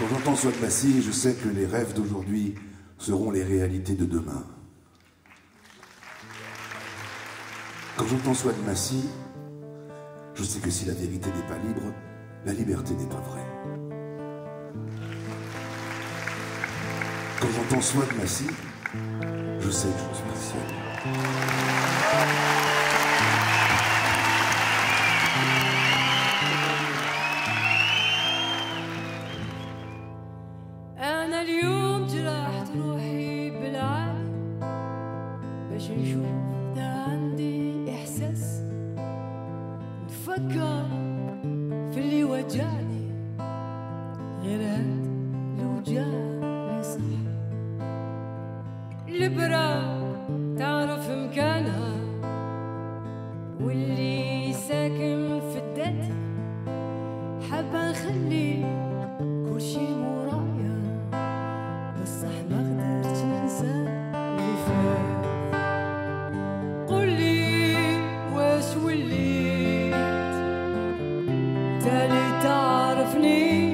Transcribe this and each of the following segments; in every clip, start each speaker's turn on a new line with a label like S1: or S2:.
S1: Quand j'entends Souad Massi, je sais que les rêves d'aujourd'hui seront les réalités de demain. Quand j'entends Souad Massi, je sais que si la vérité n'est pas libre, la liberté n'est pas vraie. Quand j'entends Souad Massi, je sais que je ne suis pas seul.
S2: أنا اليوم جرحت روحي بالعالي باش نشوف ده عندي إحساس نفكر في اللي وجعني غير هاد لو جاني صح البرا تعرف مكانها واللي ساكن في الدات حابة نخلي كل شي مورايا بصح ما قدرتش ننسى اللي فات قولي واش وليت تالي تعرفني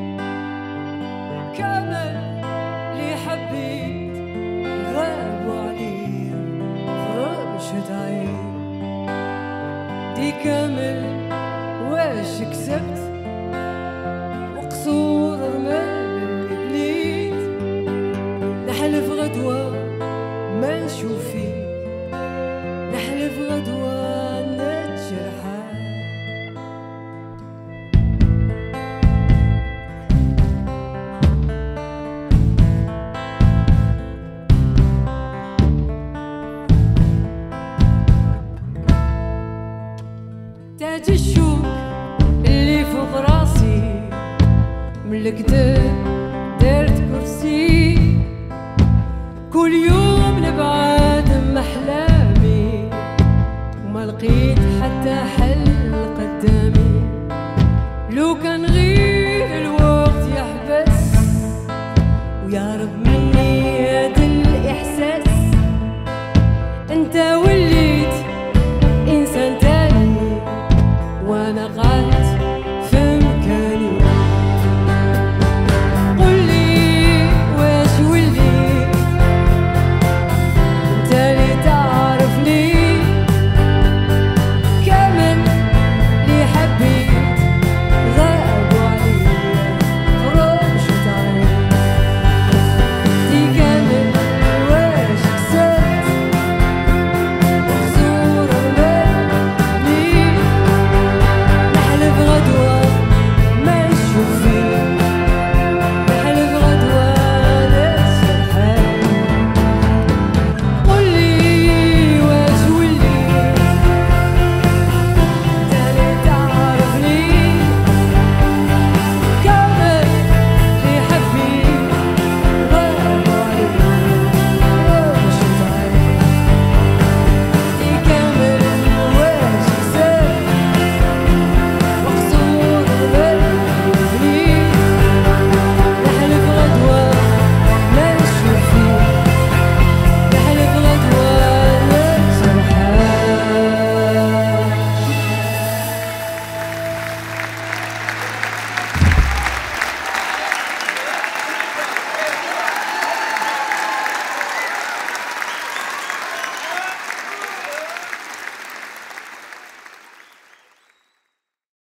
S2: كامل اللي حبيت غابوا عليا فرشة عين دي كامل واش كسبت وقصور رمال اللي بليت نحلف غدوة ما نشوف فيك نحلف غدوة نتجرحك تاج الشوك اللي فوق راسي من الكدب دارت كرسي كل يوم نبعد من أحلامي وما لقيت حتى حل قدامي لو كان